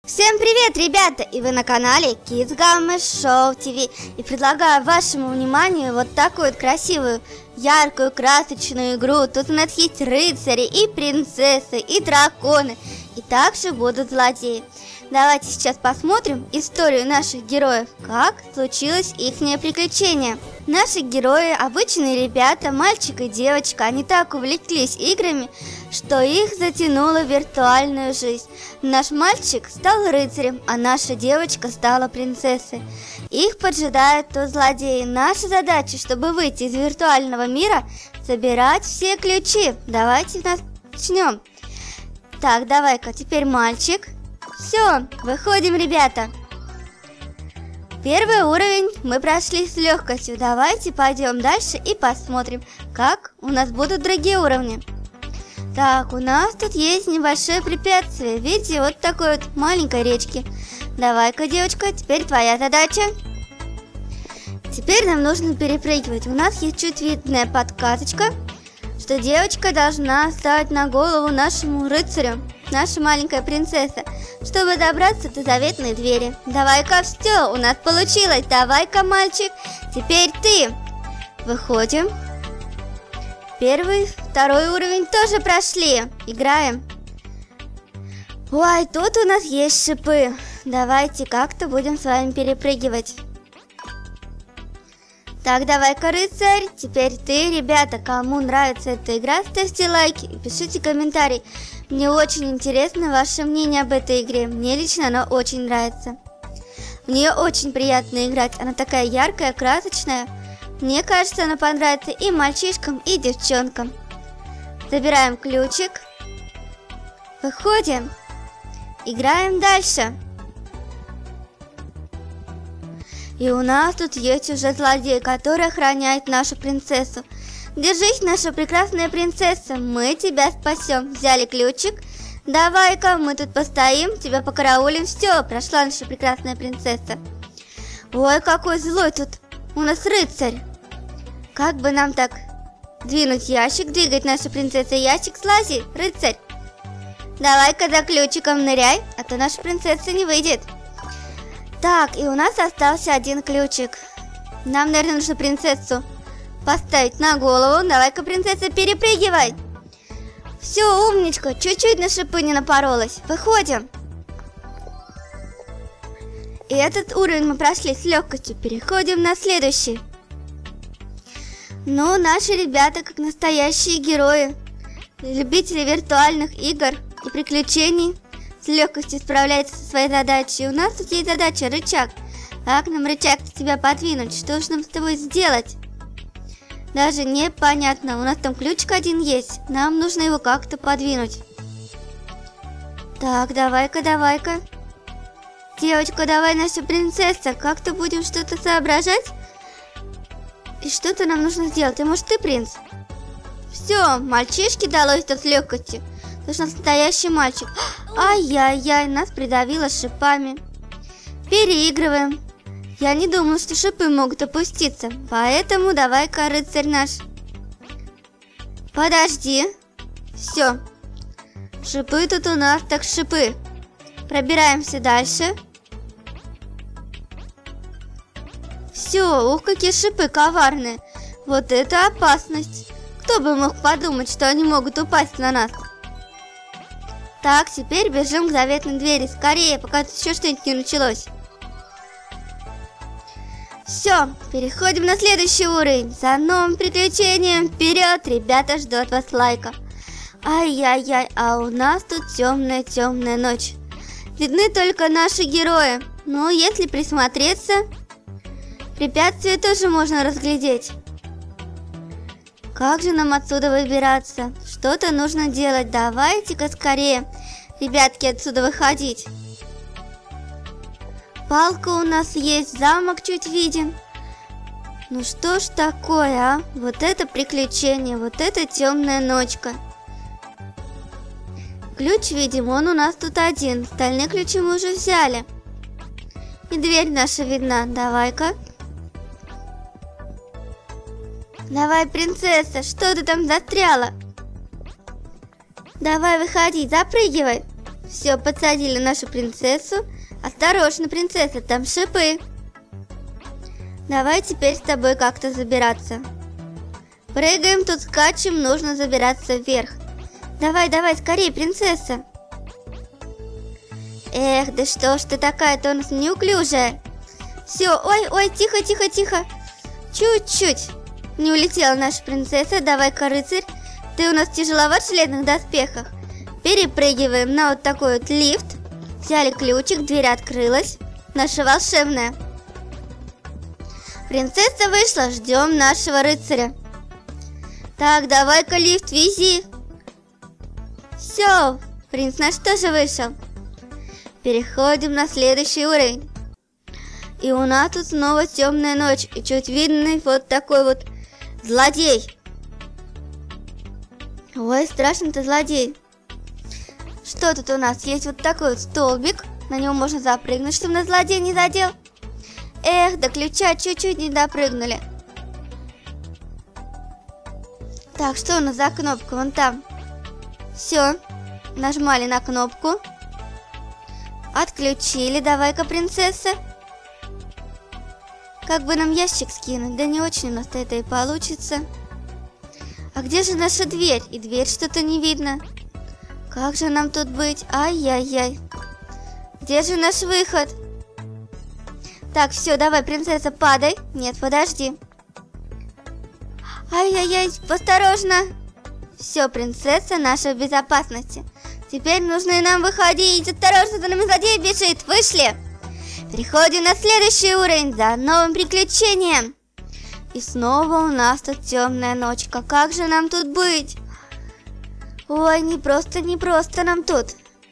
Всем привет, ребята! И вы на канале Kids Gamma Show TV. И предлагаю вашему вниманию вот такую вот красивую, яркую, красочную игру. Тут у нас есть рыцари, и принцессы, и драконы, и также будут злодеи. Давайте сейчас посмотрим историю наших героев, как случилось ихнее приключение. Наши герои, обычные ребята, мальчик и девочка, они так увлеклись играми, что их затянуло в виртуальную жизнь. Наш мальчик стал рыцарем, а наша девочка стала принцессой. Их поджидают то злодеи. Наша задача, чтобы выйти из виртуального мира, собирать все ключи. Давайте начнем. Так, давай-ка, теперь мальчик. Все, выходим, ребята. Первый уровень мы прошли с легкостью. Давайте пойдем дальше и посмотрим, как у нас будут другие уровни. Так, у нас тут есть небольшое препятствие в виде вот такой вот маленькой речки. Давай-ка, девочка, теперь твоя задача. Теперь нам нужно перепрыгивать. У нас есть чуть видная подсказочка, что девочка должна встать на голову нашему рыцарю, наша маленькая принцесса, чтобы добраться до заветной двери. Давай-ка, все, у нас получилось. Давай-ка, мальчик, теперь ты. Выходим. Первый, второй уровень тоже прошли. Играем. Ой, тут у нас есть шипы. Давайте как-то будем с вами перепрыгивать. Так, давай-ка, рыцарь, теперь ты. Ребята, кому нравится эта игра, ставьте лайки и пишите комментарии. Мне очень интересно ваше мнение об этой игре. Мне лично она очень нравится. В нее очень приятно играть. Она такая яркая, красочная. Мне кажется, она понравится и мальчишкам, и девчонкам. Забираем ключик. Выходим. Играем дальше. И у нас тут есть уже злодей, который охраняет нашу принцессу. Держись, наша прекрасная принцесса, мы тебя спасем. Взяли ключик. Давай-ка, мы тут постоим, тебя покараулим. Все, прошла наша прекрасная принцесса. Ой, какой злой тут у нас рыцарь. Как бы нам так двинуть ящик, двигать наша принцесса ящик, слази, рыцарь. Давай-ка за ключиком ныряй, а то наша принцесса не выйдет. Так, и у нас остался один ключик. Нам, наверное, нужно принцессу поставить на голову. Давай-ка, принцесса, перепрыгивай. Все, умничка, чуть-чуть на шипы не напоролась. Выходим. И этот уровень мы прошли с легкостью. Переходим на следующий. Ну, наши ребята, как настоящие герои, любители виртуальных игр и приключений, с легкостью справляются со своей задачей. У нас тут есть задача рычаг. Как нам рычаг тебя подвинуть? Что же нам с тобой сделать? Даже непонятно. У нас там ключик один есть. Нам нужно его как-то подвинуть. Так, давай-ка, давай-ка. Девочка, давай, наша принцесса. Как-то будем что-то соображать. И что-то нам нужно сделать. А может, ты принц? Все, мальчишке далось тут с легкостью. Потому что настоящий мальчик. Ай-яй-яй, нас придавило шипами. Переигрываем. Я не думала, что шипы могут опуститься. Поэтому давай-ка, рыцарь наш. Подожди. Все. Шипы тут у нас, так шипы. Пробираемся дальше. Все, ух, какие шипы коварные. Вот это опасность. Кто бы мог подумать, что они могут упасть на нас. Так, теперь бежим к заветной двери. Скорее, пока тут еще что-нибудь не началось. Все, переходим на следующий уровень. За новым приключением вперед, ребята, ждут вас лайков. Ай-яй-яй, а у нас тут темная ночь. Видны только наши герои. Но если присмотреться, препятствия тоже можно разглядеть. Как же нам отсюда выбираться? Что-то нужно делать. Давайте-ка скорее, ребятки, отсюда выходить. Палка у нас есть, замок чуть виден. Ну что ж такое, а? Вот это приключение, вот это темная ночка. Ключ, видим, он у нас тут один. Остальные ключи мы уже взяли. И дверь наша видна. Давай-ка. Давай, принцесса, что ты там застряла? Давай, выходи, запрыгивай. Все, подсадили нашу принцессу. Осторожно, принцесса, там шипы. Давай теперь с тобой как-то забираться. Прыгаем, тут скачем, нужно забираться вверх. Давай, давай, скорее, принцесса. Эх, да что ж ты такая-то у нас неуклюжая. Все, ой, ой, тихо, тихо, тихо. Чуть-чуть. Не улетела наша принцесса. Давай-ка, рыцарь, ты у нас тяжеловат в железных доспехах. Перепрыгиваем на вот такой вот лифт. Взяли ключик, дверь открылась. Наша волшебная. Принцесса вышла, ждем нашего рыцаря. Так, давай-ка лифт вези. Все, принц наш тоже вышел. Переходим на следующий уровень. И у нас тут снова темная ночь. И чуть видный вот такой вот злодей. Ой, страшный-то злодей. Что тут у нас? Есть вот такой вот столбик. На него можно запрыгнуть, чтобы нас злодей не задел. Эх, до ключа чуть-чуть не допрыгнули. Так, что у нас за кнопка? Вон там. Все, нажимали на кнопку. Отключили. Давай-ка, принцесса. Как бы нам ящик скинуть? Да не очень у нас это и получится. А где же наша дверь? И дверь что-то не видно. Как же нам тут быть? Ай-яй-яй. Где же наш выход? Так, все, давай, принцесса, падай. Нет, подожди. Ай-яй-яй, осторожно. Все, принцесса, наша в безопасности. Теперь нужно и нам выходить. Осторожно, за нами злодей бежит. Вышли. Переходим на следующий уровень за новым приключением. И снова у нас тут темная ночка. Как же нам тут быть? Ой, не просто нам тут.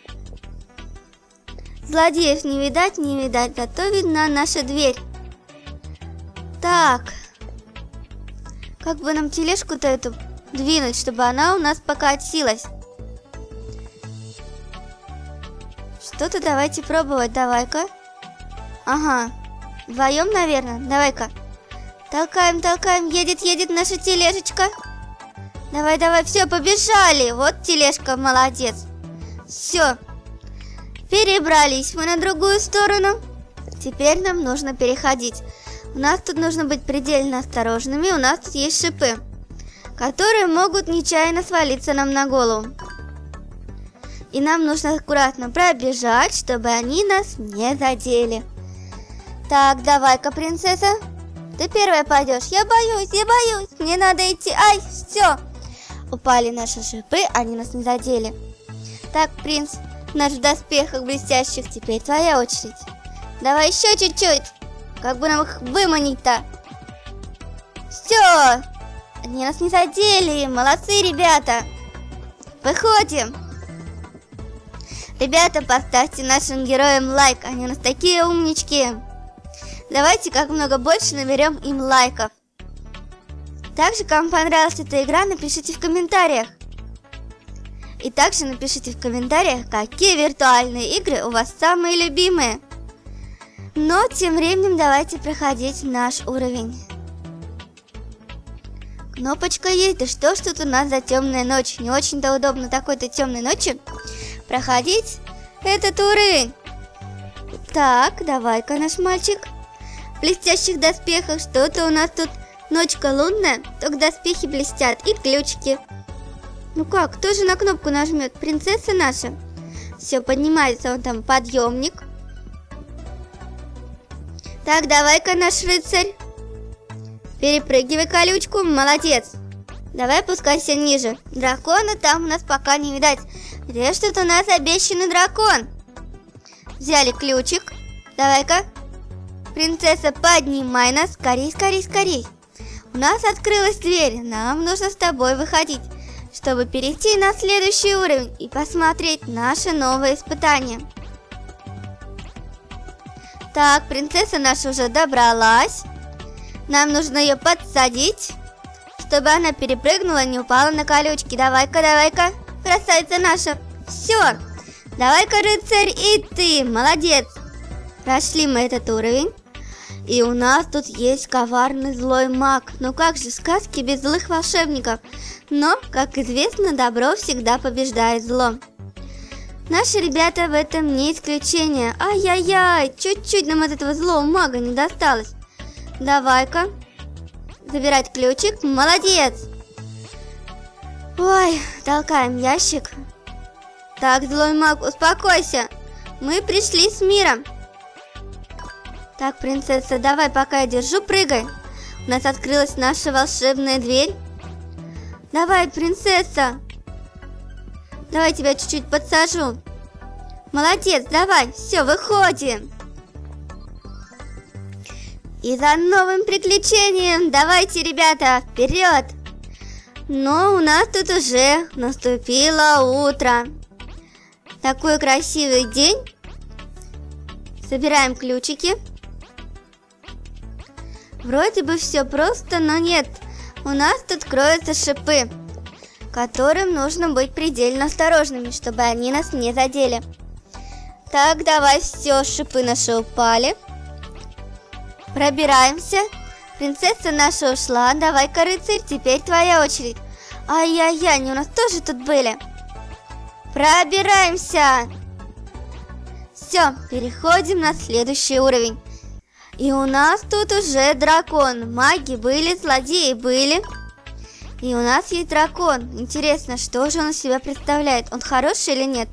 Злодеев не видать, зато видна наша дверь. Так. Как бы нам тележку-то эту двинуть, чтобы она у нас покатилась? Что-то давайте пробовать, давай-ка. Ага, вдвоем, наверное, давай-ка. Толкаем, едет наша тележечка. Давай, все, побежали. Вот тележка, молодец. Все, перебрались мы на другую сторону. Теперь нам нужно переходить. У нас тут нужно быть предельно осторожными. У нас тут есть шипы, которые могут нечаянно свалиться нам на голову. И нам нужно аккуратно пробежать, чтобы они нас не задели. Так, давай-ка, принцесса. Ты первая пойдешь. Я боюсь. Мне надо идти. Ай, все. Упали наши шипы, они нас не задели. Так, принц, наш в доспехах блестящих, теперь твоя очередь. Давай еще чуть-чуть. Как бы нам их выманить-то? Все. Они нас не задели. Молодцы, ребята. Выходим. Ребята, поставьте нашим героям лайк. Они у нас такие умнички. Давайте как много больше наберем им лайков. Также, кому понравилась эта игра, напишите в комментариях. И также напишите в комментариях, какие виртуальные игры у вас самые любимые. Но тем временем давайте проходить наш уровень. Кнопочка есть. Да что ж тут у нас за темная ночь? Не очень-то удобно такой-то темной ночью проходить этот уровень. Так, давай-ка, наш мальчик в блестящих доспехах. Что-то у нас тут ночка лунная, только доспехи блестят и ключики. Ну как, кто же на кнопку нажмет? Принцесса наша. Все, поднимается он там подъемник. Так, давай-ка, наш рыцарь. Перепрыгивай колючку, молодец. Давай опускайся ниже. Дракона там у нас пока не видать. Где ж тут у нас обещанный дракон? Взяли ключик. Давай-ка. Принцесса, поднимай нас. Скорей. У нас открылась дверь. Нам нужно с тобой выходить, чтобы перейти на следующий уровень и посмотреть наше новое испытание. Так, принцесса наша уже добралась. Нам нужно ее подсадить, чтобы она перепрыгнула, не упала на колючки. Давай-ка, красавица наша. Все, давай-ка, рыцарь, и ты, молодец. Прошли мы этот уровень. И у нас тут есть коварный злой маг. Ну как же, сказки без злых волшебников. Но, как известно, добро всегда побеждает зло. Наши ребята в этом не исключение. Ай-яй-яй, чуть-чуть нам от этого злого мага не досталось. Давай-ка. Забирать ключик. Молодец. Ой, толкаем ящик. Так, злой маг, успокойся. Мы пришли с миром. Так, принцесса, давай, пока я держу, прыгай. У нас открылась наша волшебная дверь. Давай, принцесса. Давай тебя чуть-чуть подсажу. Молодец, давай, все, выходим. И за новым приключением. Давайте, ребята, вперед. Но у нас тут уже наступило утро. Такой красивый день. Собираем ключики. Вроде бы все просто, но нет. У нас тут кроются шипы, которым нужно быть предельно осторожными, чтобы они нас не задели. Так, давай, все, шипы наши упали. Пробираемся. Принцесса наша ушла. Давай-ка, рыцарь, теперь твоя очередь. Ай-яй-яй, они у нас тоже тут были. Пробираемся. Все, переходим на следующий уровень. И у нас тут уже дракон. Маги были, злодеи были. И у нас есть дракон. Интересно, что же он из себя представляет? Он хороший или нет?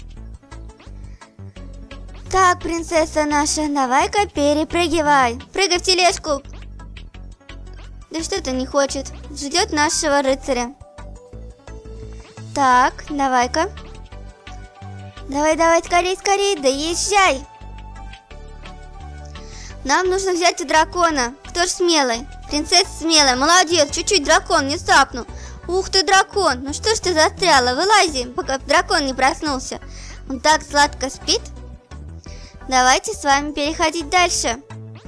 Так, принцесса наша, давай-ка перепрыгивай. Прыгай в тележку. Да что-то не хочет. Ждет нашего рыцаря. Так, давай-ка. Давай, скорей, скорей, доезжай. Нам нужно взять у дракона. Кто ж смелый? Принцесса смелая, молодец, чуть-чуть дракон не сапнул. Ух ты, дракон, ну что ж ты застряла? Вылази, пока дракон не проснулся. Он так сладко спит. Давайте с вами переходить дальше.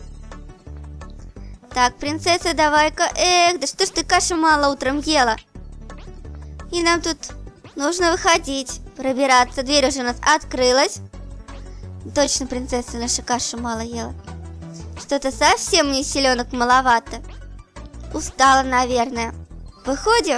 Так, принцесса, давай-ка. Эх, да что ж ты кашу мало утром ела? И нам тут нужно выходить, пробираться. Дверь уже у нас открылась. Точно, принцесса наша кашу мало ела. Что-то совсем мне селенок маловато. Устала, наверное. Выходим?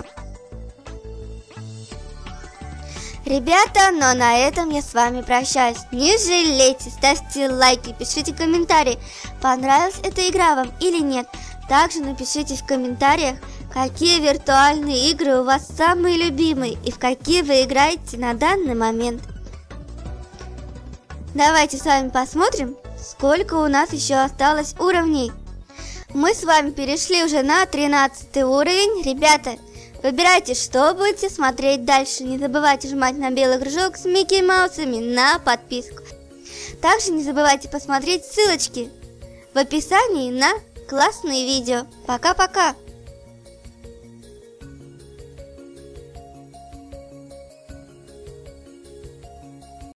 Ребята, но на этом я с вами прощаюсь. Не жалейте, ставьте лайки, пишите комментарии, понравилась эта игра вам или нет. Также напишите в комментариях, какие виртуальные игры у вас самые любимые и в какие вы играете на данный момент. Давайте с вами посмотрим, сколько у нас еще осталось уровней. Мы с вами перешли уже на 13 уровень. Ребята, выбирайте, что будете смотреть дальше. Не забывайте жмать на белый кружок с Микки Маусами на подписку. Также не забывайте посмотреть ссылочки в описании на классные видео. Пока-пока!